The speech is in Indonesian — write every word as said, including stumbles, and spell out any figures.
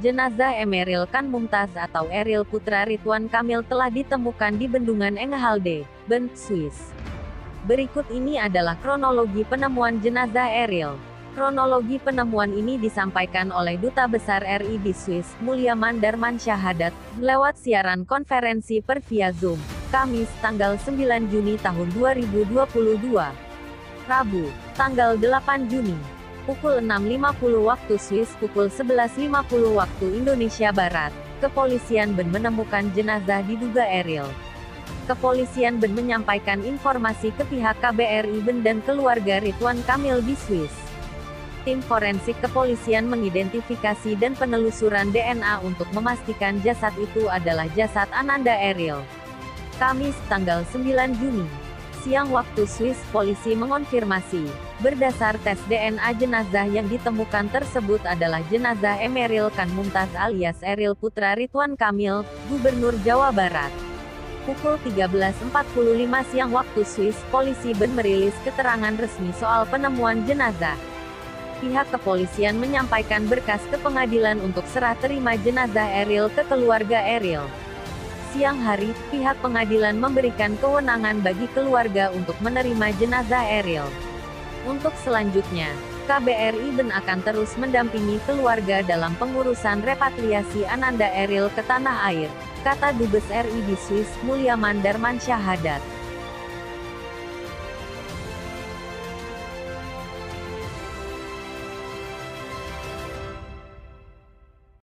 Jenazah Emeril Khan Mumtaz atau Eril Putra Ridwan Kamil telah ditemukan di Bendungan Engehalde, Bern, Swiss. Berikut ini adalah kronologi penemuan jenazah Eril. Kronologi penemuan ini disampaikan oleh Duta Besar R I di Swiss, Mulyaman Darmansyahadat, lewat siaran konferensi per via Zoom, Kamis, tanggal sembilan Juni tahun dua ribu dua puluh dua. Rabu, tanggal delapan Juni, pukul enam lima puluh waktu Swiss, pukul sebelas lima puluh waktu Indonesia Barat, kepolisian Bern menemukan jenazah diduga Eril. Kepolisian Bern menyampaikan informasi ke pihak K B R I Bern dan keluarga Ridwan Kamil di Swiss. Tim forensik kepolisian mengidentifikasi dan penelusuran D N A untuk memastikan jasad itu adalah jasad Ananda Eril. Kamis, tanggal sembilan Juni, siang waktu Swiss, polisi mengonfirmasi, berdasar tes D N A jenazah yang ditemukan tersebut adalah jenazah Emeril Khan Mumtaz alias Eril Putra Ridwan Kamil, Gubernur Jawa Barat. Pukul tiga belas empat puluh lima siang waktu Swiss, polisi Bern merilis keterangan resmi soal penemuan jenazah. Pihak kepolisian menyampaikan berkas ke pengadilan untuk serah terima jenazah Eril ke keluarga Eril. Siang hari, pihak pengadilan memberikan kewenangan bagi keluarga untuk menerima jenazah Eril. Untuk selanjutnya, K B R I Bern akan terus mendampingi keluarga dalam pengurusan repatriasi Ananda Eril ke tanah air, kata Dubes R I di Swiss, Mulyaman Darmansyahadat.